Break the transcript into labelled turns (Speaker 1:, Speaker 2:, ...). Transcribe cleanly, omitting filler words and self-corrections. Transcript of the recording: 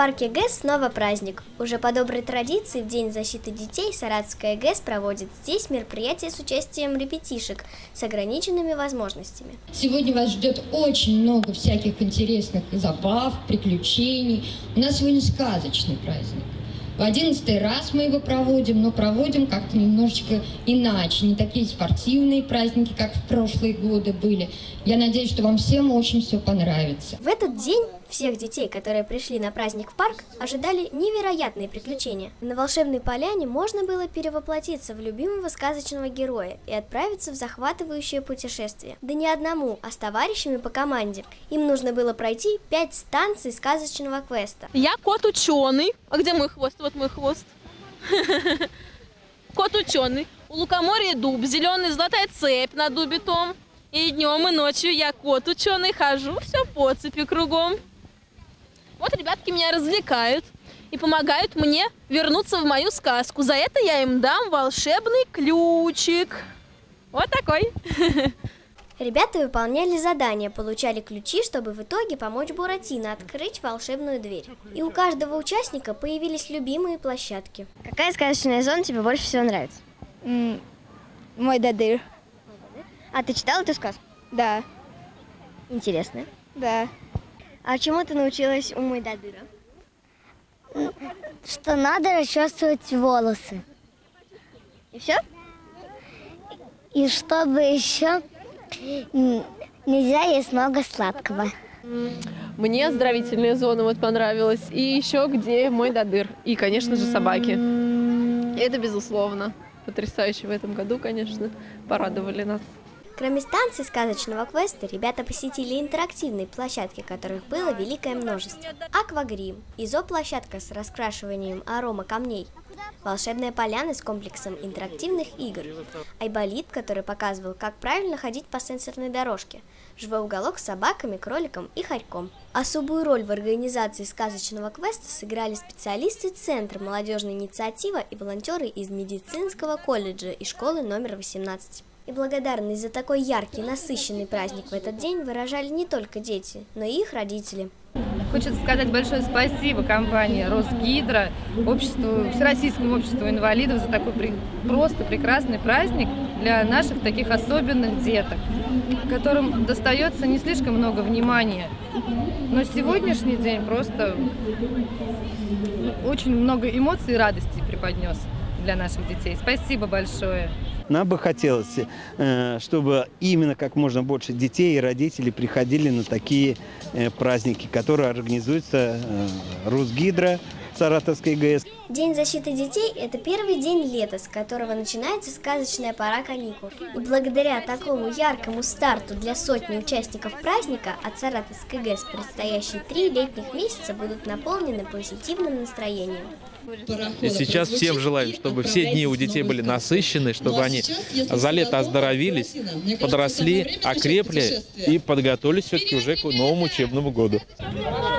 Speaker 1: парке ГЭС снова праздник. Уже по доброй традиции в День защиты детей Саратовская ГЭС проводит здесь мероприятие с участием ребятишек с ограниченными возможностями.
Speaker 2: Сегодня вас ждет очень много всяких интересных забав, приключений. У нас сегодня сказочный праздник. В 11-й раз мы его проводим, но проводим как-то немножечко иначе. Не такие спортивные праздники, как в прошлые годы были. Я надеюсь, что вам всем очень все понравится.
Speaker 1: В этот день всех детей, которые пришли на праздник в парк, ожидали невероятные приключения. На волшебной поляне можно было перевоплотиться в любимого сказочного героя и отправиться в захватывающее путешествие. Да не одному, а с товарищами по команде. Им нужно было пройти 5 станций сказочного квеста.
Speaker 3: Я кот-ученый. А где мой хвост? Вот мой хвост. Кот-ученый. У лукоморья дуб, зеленый золотая цепь на дубе том. И днем, и ночью я кот-ученый, хожу все по цепи кругом. Вот ребятки меня развлекают и помогают мне вернуться в мою сказку. За это я им дам волшебный ключик. Вот такой.
Speaker 1: Ребята выполняли задания, получали ключи, чтобы в итоге помочь Буратино открыть волшебную дверь. И у каждого участника появились любимые площадки.
Speaker 4: Какая сказочная зона тебе больше всего нравится?
Speaker 5: Мой дадыр.
Speaker 4: А ты читала эту сказку?
Speaker 5: Да.
Speaker 4: Интересно.
Speaker 5: Да.
Speaker 4: А чему ты научилась у Мой Дадыра?
Speaker 5: Что надо расчесывать волосы.
Speaker 4: И все?
Speaker 5: И чтобы еще нельзя есть много сладкого.
Speaker 3: Мне оздоровительная зона вот понравилась. И еще где мой дадыр. И, конечно же, собаки. Это безусловно. Потрясающе в этом году, конечно, порадовали нас.
Speaker 1: Кроме станций сказочного квеста, ребята посетили интерактивные площадки, которых было великое множество. Аквагрим, изо-площадка с раскрашиванием арома камней, волшебная поляна с комплексом интерактивных игр, айболит, который показывал, как правильно ходить по сенсорной дорожке, живой уголок с собаками, кроликом и хорьком. Особую роль в организации сказочного квеста сыграли специалисты Центра молодежной инициативы и волонтеры из медицинского колледжа и школы номер 18. И благодарность за такой яркий, насыщенный праздник в этот день выражали не только дети, но и их родители.
Speaker 6: Хочется сказать большое спасибо компании «Росгидро», Всероссийскому обществу инвалидов за такой просто прекрасный праздник для наших таких особенных деток, которым достается не слишком много внимания. Но сегодняшний день просто очень много эмоций и радости преподнес для наших детей. Спасибо большое.
Speaker 7: Нам бы хотелось, чтобы именно как можно больше детей и родителей приходили на такие праздники, которые организуются Росгидро, Саратовской ГЭС.
Speaker 1: День защиты детей – это первый день лета, с которого начинается сказочная пора каникул. И благодаря такому яркому старту для сотни участников праздника от Саратовской ГЭС предстоящие 3 летних месяца будут наполнены позитивным настроением.
Speaker 8: И сейчас всем желаем, чтобы все дни у детей были насыщены, чтобы они за лето оздоровились, подросли, окрепли и подготовились все-таки уже к новому учебному году.